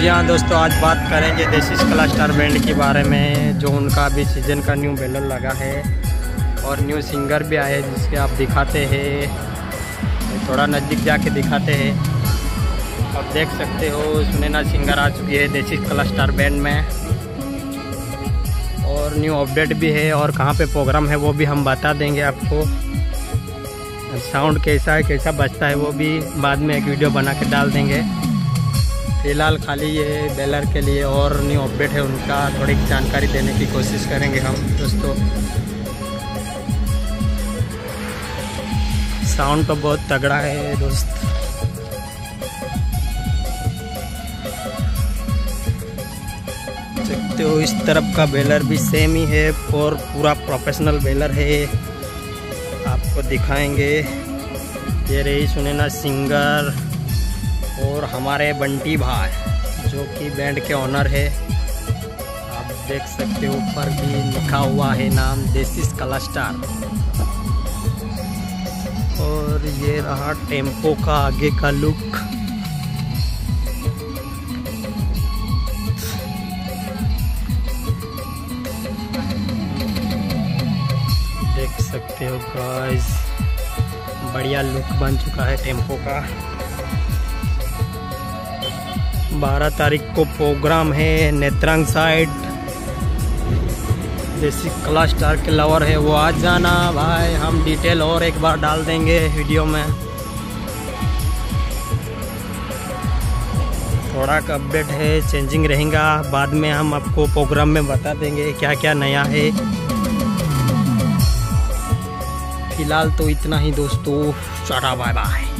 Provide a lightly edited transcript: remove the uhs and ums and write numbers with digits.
जी हाँ दोस्तों, आज बात करेंगे देसी क्लस्टर बैंड के बारे में, जो उनका अभी सीजन का न्यू बैनर लगा है और न्यू सिंगर भी आए हैं जिसके आप दिखाते हैं। थोड़ा नज़दीक जाके दिखाते हैं। आप देख सकते हो सुनैना सिंगर आ चुकी है देसी क्लस्टर बैंड में, और न्यू अपडेट भी है और कहाँ पे प्रोग्राम है वो भी हम बता देंगे आपको। साउंड कैसा है, कैसा बजता है, वो भी बाद में एक वीडियो बना के डाल देंगे। फिलहाल खाली ये बेलर के लिए और न्यू अपडेट है उनका थोड़ी जानकारी देने की कोशिश करेंगे हम दोस्तों। साउंड तो बहुत तगड़ा है दोस्त। देखते हो इस तरफ का बेलर भी सेम ही है और पूरा प्रोफेशनल बेलर है, आपको दिखाएंगे। ये रही सुनैना सिंगर और हमारे बंटी भाई जो कि बैंड के ओनर है। आप देख सकते हो ऊपर भी लिखा हुआ है नाम देसी क्लस्टर। और ये रहा टेम्पो का आगे का लुक। देख सकते हो गाइस, बढ़िया लुक बन चुका है टेम्पो का। 12 तारीख को प्रोग्राम है नेत्रांग साइड। देसी क्लस्टर के लवर है वो आज जाना भाई, हम डिटेल और एक बार डाल देंगे वीडियो में। थोड़ा का अपडेट है, चेंजिंग रहेगा, बाद में हम आपको प्रोग्राम में बता देंगे क्या क्या नया है। फिलहाल तो इतना ही दोस्तों, टाटा बाय बाय।